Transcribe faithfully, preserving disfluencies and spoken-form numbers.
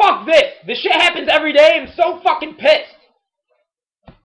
fuck this! This shit happens every day. I'm so fucking pissed.